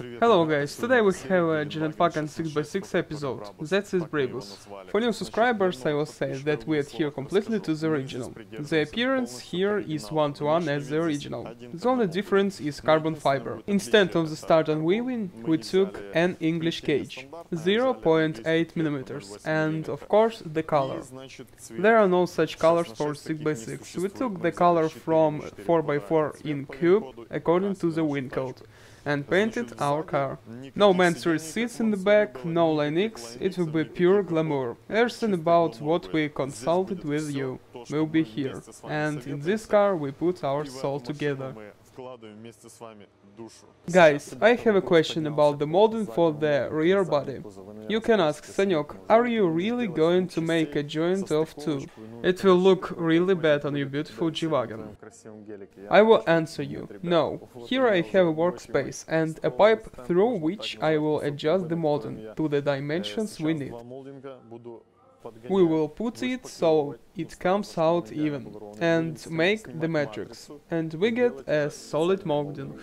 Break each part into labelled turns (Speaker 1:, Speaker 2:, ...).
Speaker 1: Hello guys, today we have a Genetpack 6x6 episode, that is Brabus. For new subscribers I will say that we adhere completely to the original. The appearance here is one-to-one as the original. The only difference is carbon fiber. Instead of the start and weaving, we took an English cage, 0.8mm, and of course the color. There are no such colors for 6x6, we took the color from 4x4 in cube according to the win code and painted our car. No Mansory seats in the back, no Line X, it will be pure glamour. Everything about what we consulted with you will be here, and in this car we put our soul together. Guys, I have a question about the molding for the rear body. You can ask, Sanyok, are you really going to make a joint of two? It will look really bad on your beautiful G-Wagon. I will answer you, no. Here I have a workspace and a pipe through which I will adjust the molding to the dimensions we need. We will put it so it comes out even, and make the matrix, and we get a solid molding.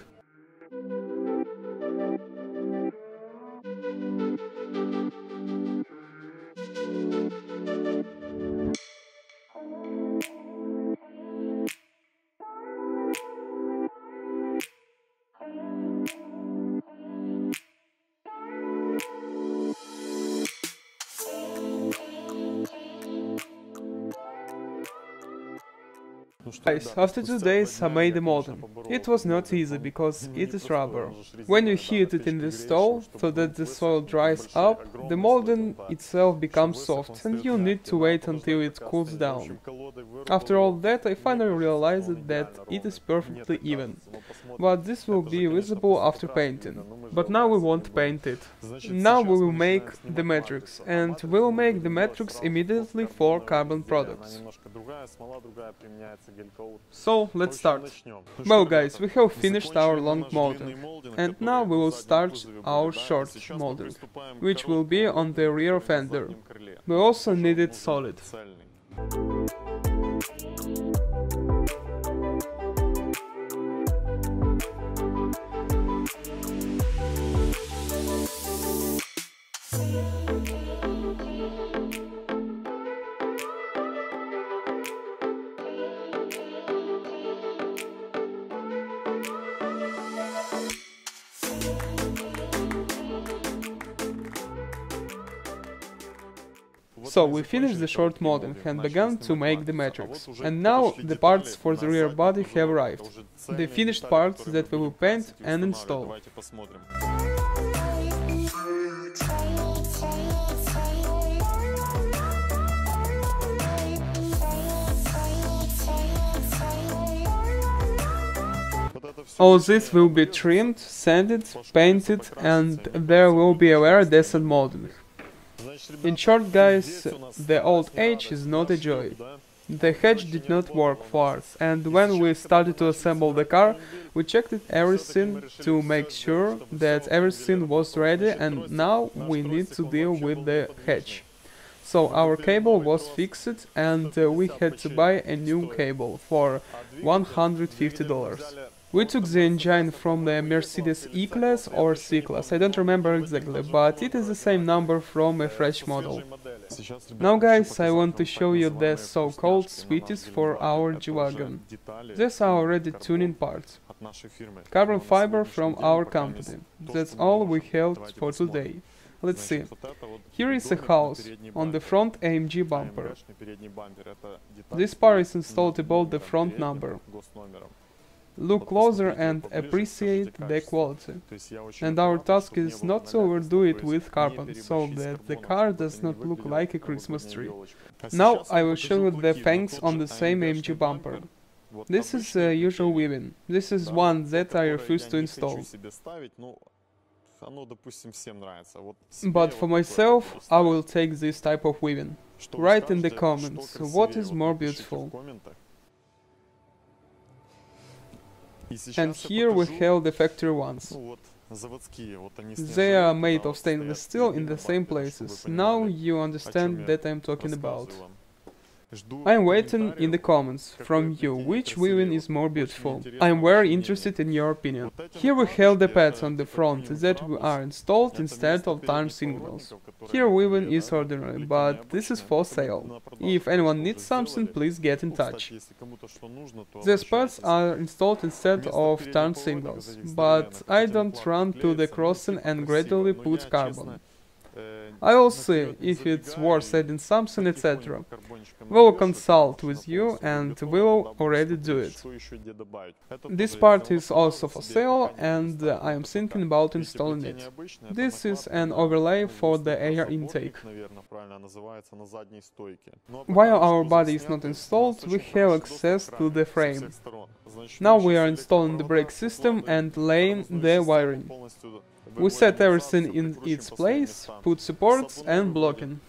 Speaker 1: Guys, after 2 days I made the molding. It was not easy because it is rubber. When you heat it in the stove so that the soil dries up, the molding itself becomes soft and you need to wait until it cools down. After all that I finally realized that it is perfectly even. But this will be visible after painting. But now we won't paint it. Now we will make the matrix, and we will make the matrix immediately for carbon products. So, let's start. Well guys, we have finished our long molding, and now we will start our short molding, which will be on the rear fender. We also need it solid. So we finished the short molding and began to make the matrix. And now the parts for the rear body have arrived. The finished parts that we will paint and install. All this will be trimmed, sanded, painted, and there will be a very decent molding. In short guys, the old age is not a joy. The hatch did not work for us, and when we started to assemble the car, we checked everything to make sure that everything was ready, and now we need to deal with the hatch. So our cable was fixed and we had to buy a new cable for $150. We took the engine from the Mercedes E-Class or C-Class, I don't remember exactly, but it is the same number from a fresh model. Now guys, I want to show you the so-called sweeties for our G-Wagon. These are already tuning parts. Carbon fiber from our company. That's all we have for today. Let's see. Here is a house, on the front AMG bumper. This part is installed above the front number. Look closer and appreciate the quality. And our task is not to overdo it with carbon, so that the car does not look like a Christmas tree. Now I will show you the fangs on the same AMG bumper. This is usual weaving. This is one that I refuse to install. But for myself, I will take this type of weaving. Write in the comments, what is more beautiful. And here we have the factory ones. They are made of stainless steel in the same places. Now you understand that I'm talking about. I'm waiting in the comments from you which weaving is more beautiful. I'm very interested in your opinion. Here we have the pads on the front that are installed instead of turn signals. Here weaving is ordinary, but this is for sale. If anyone needs something, please get in touch. These pads are installed instead of turn signals, but I don't run to the crossing and gradually put carbon. I will see if it's worth adding something, etc. We will consult with you and we will already do it. This part is also for sale and I am thinking about installing it. This is an overlay for the air intake. While our body is not installed, we have access to the frame. Now we are installing the brake system and laying the wiring. We set everything in its place, put supports and blocking.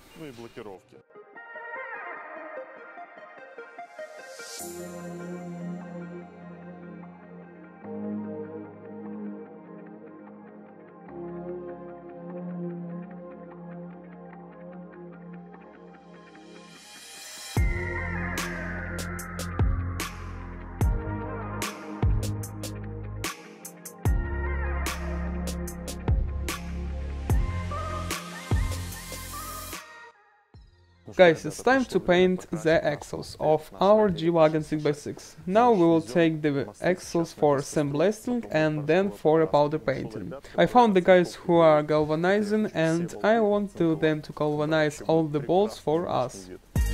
Speaker 1: Guys, it's time to paint the axles of our G-Wagon 6x6. Now we will take the axles for sandblasting and then for a powder painting. I found the guys who are galvanizing and I want them to galvanize all the bolts for us.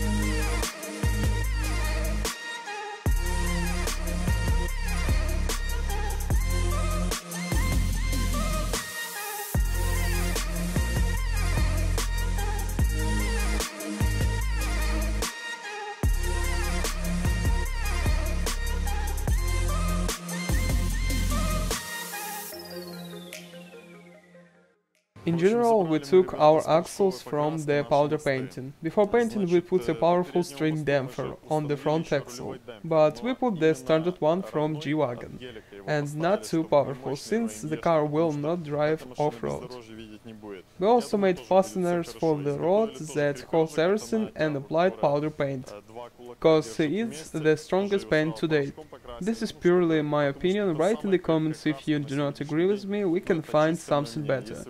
Speaker 1: In general, we took our axles from the powder painting. Before painting we put a powerful string damper on the front axle, but we put the standard one from G-Wagon, and not too powerful, since the car will not drive off-road. We also made fasteners for the rod that holds everything and applied powder paint, cause it's the strongest paint to date. This is purely my opinion, write in the comments if you do not agree with me, we can find something better.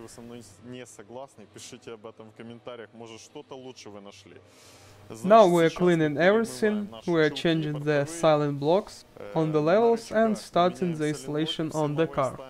Speaker 1: Now we are cleaning everything, we are changing the silent blocks on the levels and starting the installation on the car.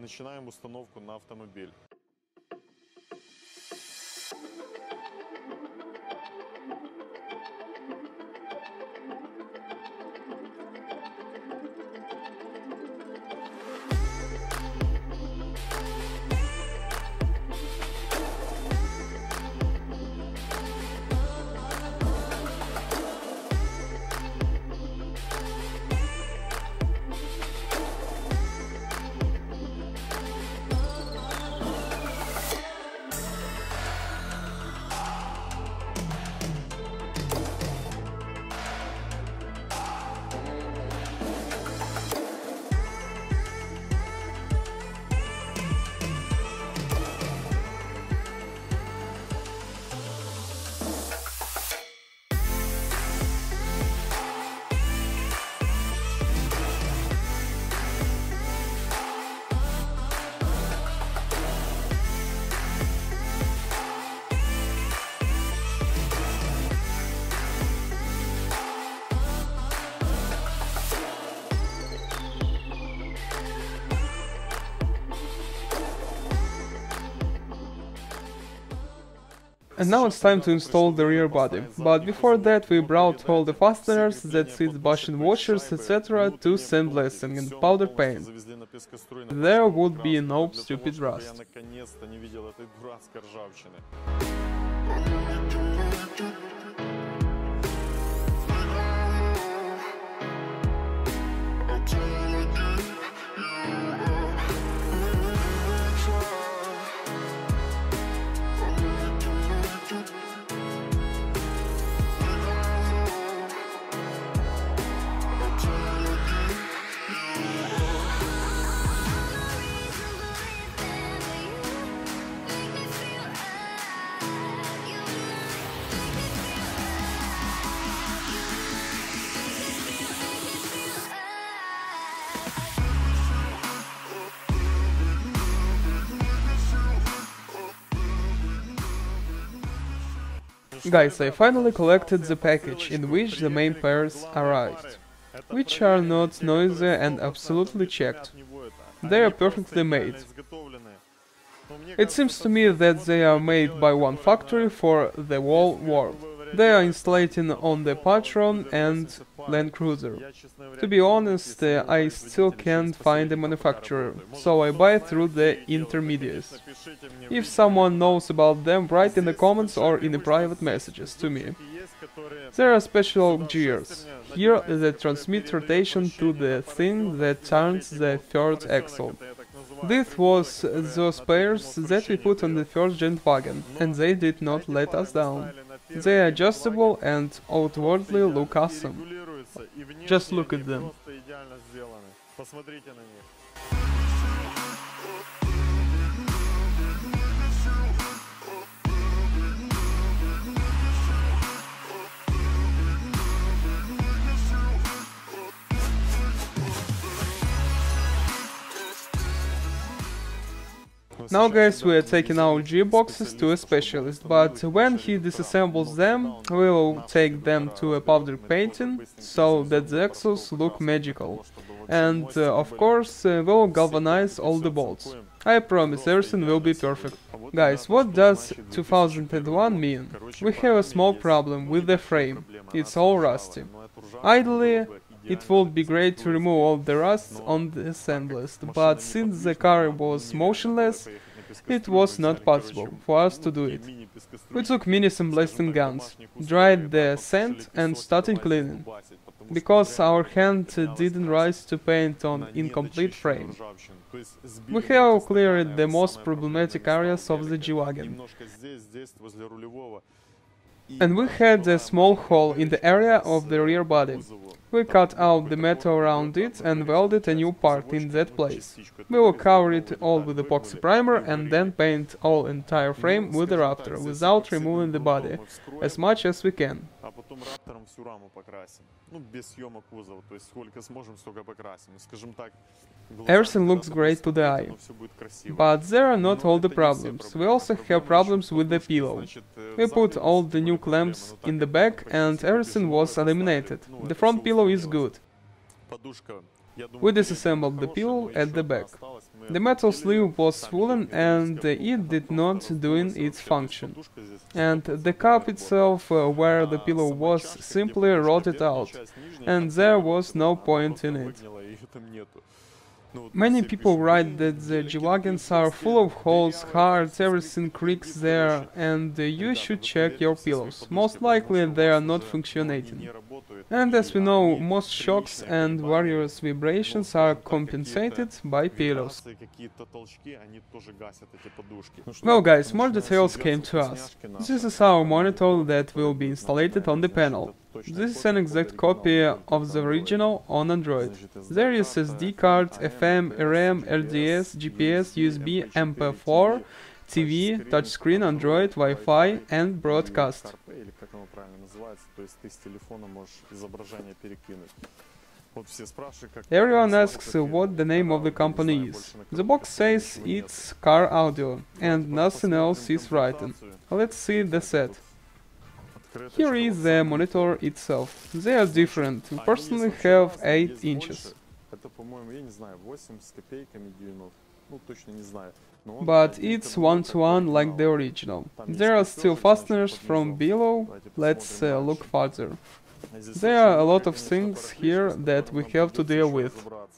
Speaker 1: And now it's time to install the rear body, but before that we brought all the fasteners, that is bushing washers, etc. to sandblasting and powder paint. There would be no stupid rust. Guys, I finally collected the package in which the main pairs arrived, which are not noisy and absolutely checked. They are perfectly made. It seems to me that they are made by one factory for the whole world. They are installating on the Patron and Land Cruiser. To be honest, I still can't find a manufacturer, so I buy through the intermediaries. If someone knows about them, write in the comments or in the private messages to me. There are special gears. Here they transmit rotation to the thing that turns the third axle. This was those pairs that we put on the first gen wagon, and they did not let us down. They are adjustable and outwardly look awesome. Just look at them. Now guys, we are taking our gearboxes to a specialist, but when he disassembles them, we will take them to a powder painting, so that the axles look magical. And of course, we will galvanize all the bolts. I promise everything will be perfect. Guys, what does 2001 mean? We have a small problem with the frame, it's all rusty. Ideally, it would be great to remove all the rust on the assemblist, but since the car was motionless, it was not possible for us to do it. We took mini sandblasting guns, dried the sand and started cleaning, because our hand didn't rise to paint on incomplete frame. We have cleared the most problematic areas of the G-Wagon. And we had a small hole in the area of the rear body. We cut out the metal around it and welded a new part in that place. We will cover it all with epoxy primer and then paint all entire frame with the Raptor, without removing the body, as much as we can. Everything looks great to the eye. But there are not all the problems. We also have problems with the pillow. We put all the new clamps in the back and everything was eliminated. The front pillow is good. We disassembled the pillow at the back. The metal sleeve was swollen and it did not doing its function. And the cup itself, where the pillow was, simply rotted out, and there was no point in it. Many people write that the G-Wagons are full of holes, hard, everything creaks there, and you should check your pillows. Most likely they are not functioning. And as we know, most shocks and various vibrations are compensated by pillows. Well guys, more details came to us. This is our monitor that will be installed on the panel. This is an exact copy of the original on Android. There is SD card, FM, RAM, RDS, GPS, USB, MP4, TV, touchscreen, Android, Wi-Fi and broadcast. Everyone asks what the name of the company is. The box says it's Car Audio and nothing else is written. Let's see the set. Here is the monitor itself. They are different. We personally have 8 inches. But it's 1:1 like the original. There are still fasteners from below. Let's look further. There are a lot of things here that we have to deal with.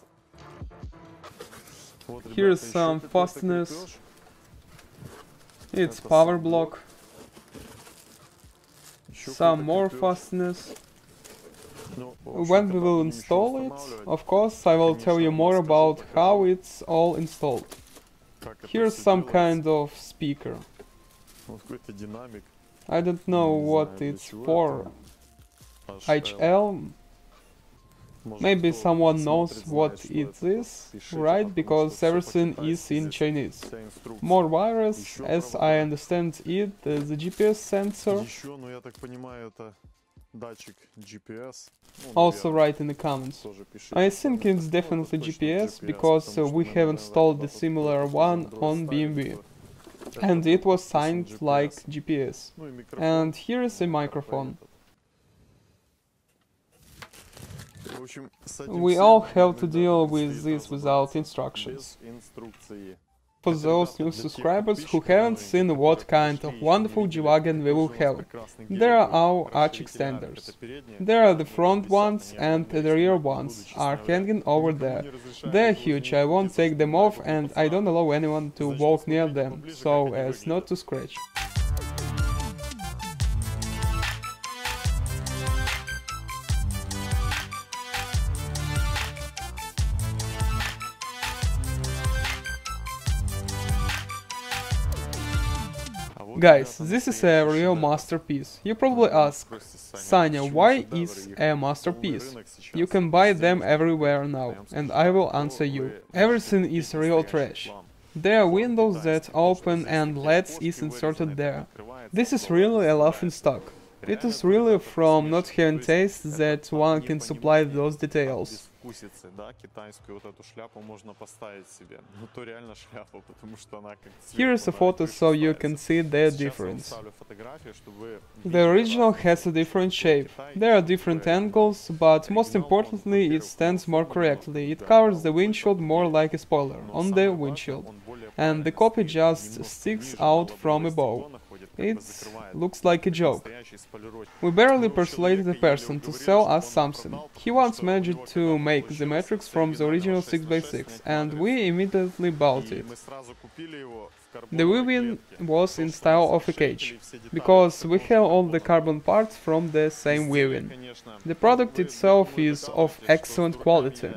Speaker 1: Here's some fasteners. It's power block. Some more fasteners. When we will install it, of course, I will tell you more about how it's all installed. Here's some kind of speaker. I don't know what it's for. HL? Maybe someone knows what it is, right? Because everything is in Chinese. More wires, as I understand it, the GPS sensor. Also write in the comments. I think it's definitely GPS, because we have installed a similar one on BMW. and it was signed like GPS. And here is a microphone. We all have to deal with this without instructions. For those new subscribers who haven't seen what kind of wonderful G-Wagon we will have, there are our arch extenders. There are the front ones and the rear ones are hanging over there. They're huge, I won't take them off and I don't allow anyone to walk near them, so as not to scratch. Guys, this is a real masterpiece. You probably ask, Sanya, why is a masterpiece? You can buy them everywhere now, and I will answer you. Everything is real trash. There are windows that open and LEDs is inserted there. This is really a laughing stock. It is really from not having taste that one can supply those details. Here is a photo so you can see their difference. The original has a different shape. There are different angles, but most importantly it stands more correctly. It covers the windshield more like a spoiler on the windshield, and the copy just sticks out from above. It looks like a joke. We barely persuaded a person to sell us something. He once managed to make the Matrix from the original 6x6, and we immediately bought it. The weaving was in style of a cage, because we have all the carbon parts from the same weaving. The product itself is of excellent quality.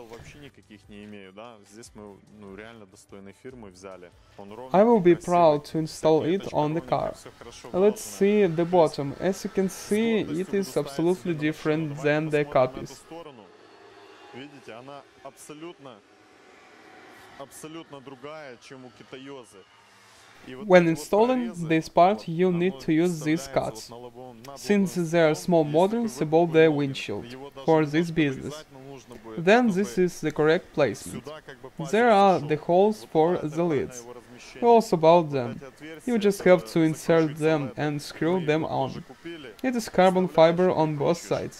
Speaker 1: I will be proud to install it on the car. Let's see the bottom. As you can see, it is absolutely different than the copies. When installing this part, you need to use these cuts, since there are small models above the windshield for this business. Then this is the correct placement. There are the holes for the lids. Also about them. You just have to insert them and screw them on. It is carbon fiber on both sides.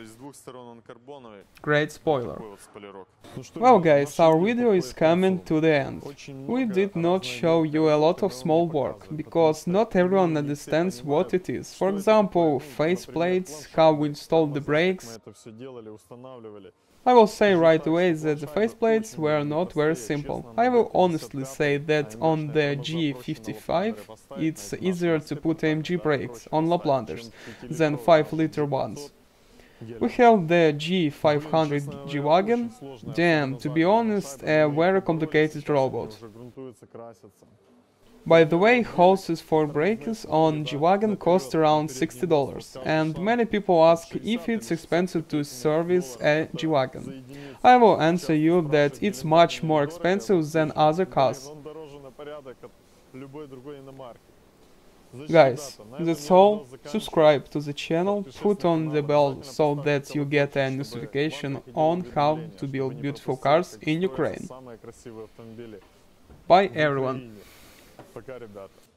Speaker 1: Great spoiler. Well guys, our video is coming to the end. We did not show you a lot of small work, because not everyone understands what it is. For example, faceplates, how we installed the brakes. I will say right away that the faceplates were not very simple. I will honestly say that on the G55 it's easier to put AMG brakes on Laplanders than 5-liter ones. We have the G500 G-Wagon, damn, to be honest, a very complicated robot. By the way, hoses for brakes on G-Wagon cost around $60, and many people ask if it's expensive to service a G-Wagon. I will answer you that it's much more expensive than other cars. Guys, that's all. Subscribe to the channel, put on the bell so that you get a notification on how to build beautiful cars in Ukraine. Bye everyone!
Speaker 2: Пока, ребята.